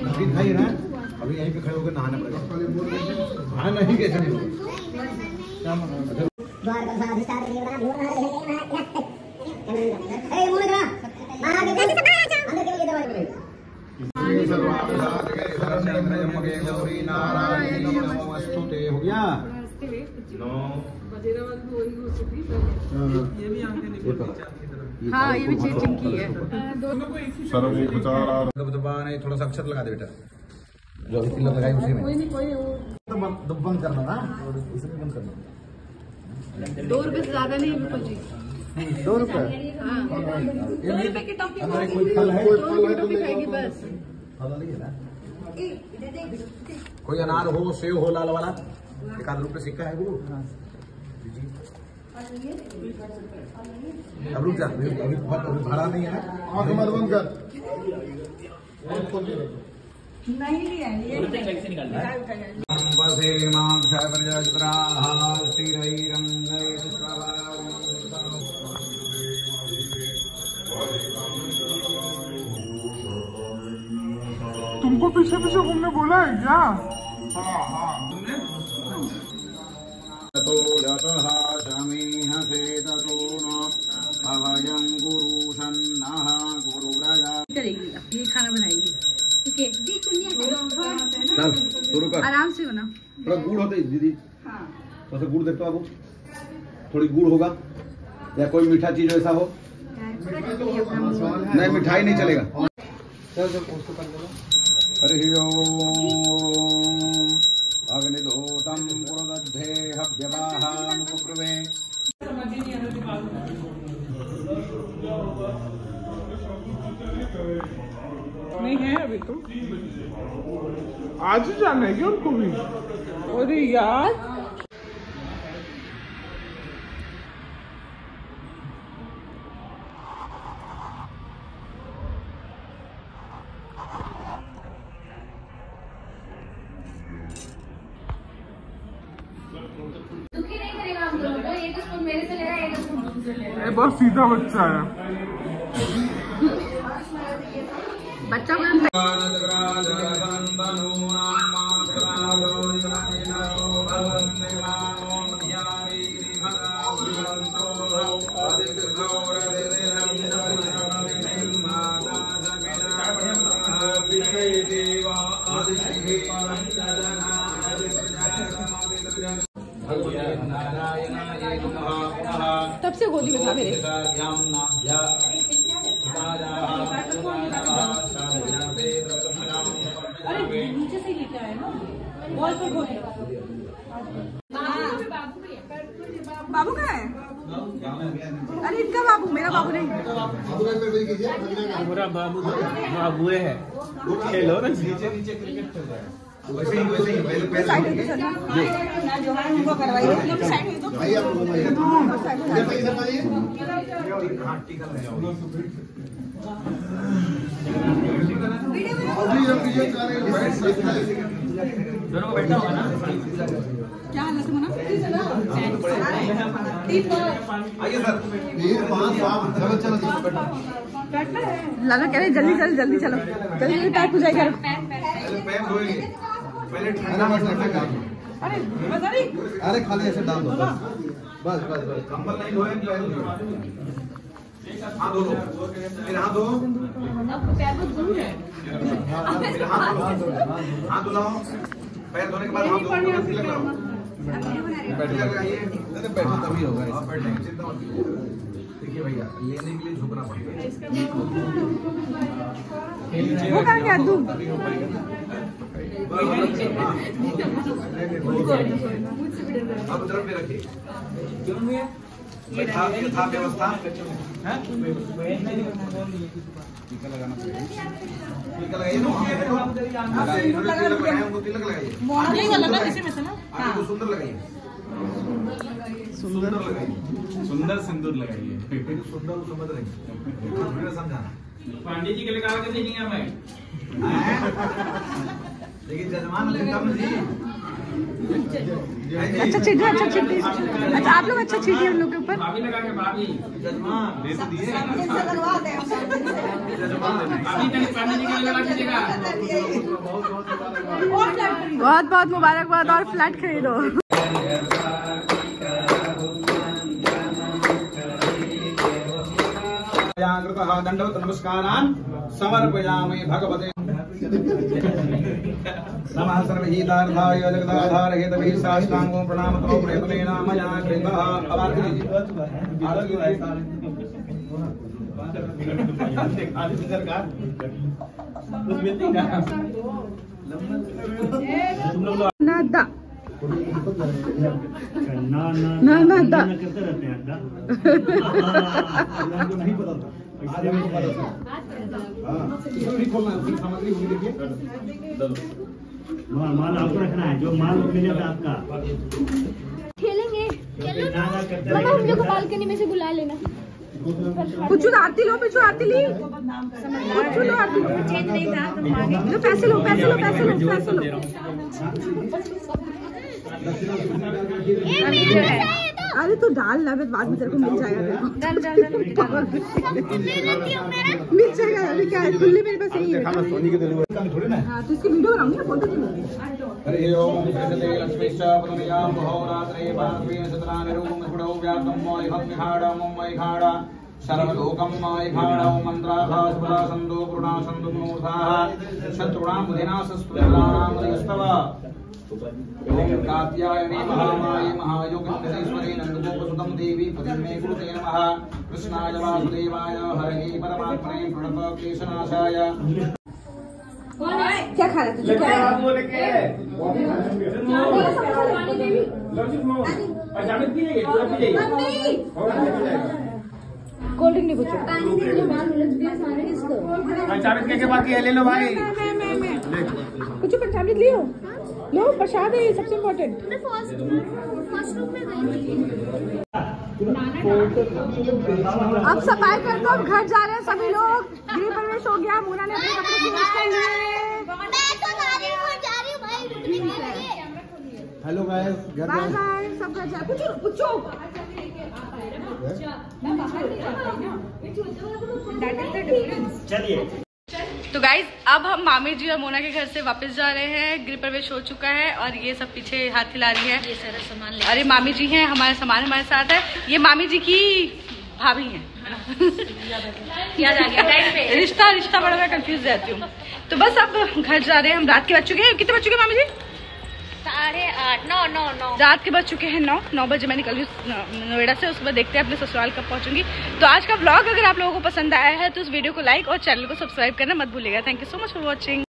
खाइए ना, अभी यहीं पे खड़े होकर नहाना पड़ेगा। हाँ नहीं कैसे नहीं होगा। हो गया हाँ ये भी चीटिंग की है। थोड़ा सा अक्षर लगा दे बेटा, जो अभी तिलक लगाई उसी में तो बंद करना ना, इसमें बंद करना। 2 रुपए से ज्यादा नहीं बिल्कुल जी। 2 रुपए? हाँ 2 रुपए की टॉफी कोई फल है? 2 रुपए की टॉफी खाएगी बस। फल नहीं है ना? कोई अनार हो, सेव हो लाल वाला, 1 रुपए सिक्का है गुरु। अब रुक जा, अभी भाड़ा नहीं है ना। बंद कर। नहीं लिया ये तुमको पीछे पीछे घूमने बोला है क्या? करेगी ये खाना बनाएगी। ठीक है आराम से होना। थोड़ा गुड़ होता है दीदी, थोड़ा सा गुड़ देखते हो आपको, थोड़ी गुड़ होगा या कोई मीठा चीज ऐसा हो। नहीं मिठाई नहीं चलेगा। हरि ओम अग्निधूतम पुरुदध्ये हव्यवाहाम कुब्रवे। नहीं है अभी तो, आज ही जाना है क्या उनको भी? अरे यार दुखी नहीं करेगा हम लोगों को। एक स्पून मेरे से लेगा, एक स्पून तुमसे लेगा। ये बहुत सीधा बच्चा है। बच्चा को तब से गोदी में था मेरे। अरे नीचे से लेके आए ना, वॉल पे खोल। बाबू कहाँ है? अरे इनका बाबू, मेरा बाबू नहीं। पूरा बाबू बाबू है। खेलो ना, नीचे नीचे क्रिकेट चल रहा है। वैसे ही पहले साइड होके चलो ना, जो है उनको करवाइए। साइड हो तो भाई आप लोग वीडियो दोनों को बैठा होगा ना। क्या हालत है ना? आइए सर, चलो लाला कह रहे जल्दी चलो, जल्दी चलो, जल्दी पैक हो जाएगा। पैर धोएंगे पहले, ठंडा मत रखना। अरे बता नहीं, अरे खाली ऐसे डाल दो बस बस बस बस। कंबल नहीं धोए, पैर धो, हाथ धो, फिर हाथ धो, पैर बहुत दूर है। हाथ धुलाओ, पैर धोने के बाद हाथ धो, तिलक लगाओ, तिलक लगाइए। बैठो तभी होगा, चिंता मत कीजिए। देखिए भैया, लेने के लिए झुकना पड़ेगा। वो कहाँ गया तू? अब तरफ पे रखिए। यथा व्यवस्था टीका लगाना पड़ेगा। टीका लगाइए, तिलक लगाइए। आपको सुंदर लगाइए, सुंदर लगाइए, सुंदर सिंदूर लगाइए। सुंदर समझ रहे समझाना। पांडे जी के लिए कहा कि नहीं मैं लेकिन जजमान चिंता में जी। अच्छा चीटी, अच्छा चीटी, अच्छा आप लोग अच्छा चीटी उन लोग के ऊपर। भाभी लगा के भाभी जजमान दे तो दिए। भाभी तक पानी के लिए लगा दीजिएगा। बहुत बहुत मुबारकबाद और फ्लैट खरीदो। दंडवत नमस्कारान् समर्पयामि भगवते नमः सर्वहितार्थाय जगदाधार हेतवे साष्टांगं प्रणामतो प्रयत्नेन मया कृतः। अब आरती लीजिए, आरती नादा ना करते रहते हैं नहीं पता था। माल आपको रखना है, जो माल मिलेगा आपका। खेलेंगे, हम लोग को बालकनी में से बुला लेना। कुछ आरती लो, कुछ आरती ली, कुछ लो आरती लो, चेंज नहीं था तो लो, पैसे लो, पैसे लो, पैसे लो, पैसे लो। अरे तू डाल ना, बाद में तेरे को मिल जाएगा, मिल जाएगा। अभी क्या है, खुले मेरे पास यही है। हाँ तो इसकी वीडियो बनाऊंगी, फोटो दूंगी। हरि ओम लक्ष्मीश्च पदमयां बहुरात्रे पार्श्वेन शतनानिरूपं स्फुटौ व्याप्तं मोयघाडं मोयघाड सर्वलोकं मोयघाडौ मन्त्राः स्फुटासन्दो पूर्णासन्दो मूर्धाः शत्रुणां बुधिना सस्पुत्राणां मुदयस्तव ओम कात्यायने महामाये महायोगिनीश्वरे नन्दगोपसुतं देवी पतिमे गुरुते नमः कृष्णाय वासुदेवाय हरये परमात्मने प्रणतक्लेशनाशाय। क्या खा रहा तुझे, क्या है? कोल्ड ड्रिंक नहीं पूछो, पंचामृत के बाद ले लो भाई। कुछ पंचामृत लियो, लो प्रसाद है, सबसे इम्पोर्टेंट। अब सफाई करते अब घर जा रहे हैं सभी लोग। गृह प्रवेश हो गया, मोना ने अपने कपड़े चेंज कर लिए। हेलो गाइस, बाय बाय, सब घर जा। कुछ पूछो चलिए तो गाइज अब हम मामी जी और मोना के घर से वापस जा रहे हैं। गृह प्रवेश हो चुका है और ये सब पीछे हाथ हिला रही है, ये सारा सामान। और ये मामी जी हैं, हमारा सामान हमारे साथ है। ये मामी जी की भाभी हैं। याद आ गया, रिश्ता बड़ा मैं कंफ्यूज रहती हूँ। तो बस अब घर जा रहे हैं हम। रात के बज चुके हैं, कितने बज चुके हैं मामी जी? 8:30, 9। रात के बज चुके हैं 9 बजे मैं निकल रही हूँ नोएडा से। उसके बाद देखते हैं अपने ससुराल कब पहुंचूंगी। तो आज का व्लॉग अगर आप लोगों को पसंद आया है तो उस वीडियो को लाइक और चैनल को सब्सक्राइब करना मत भूलिएगा। Thank you so much for watching.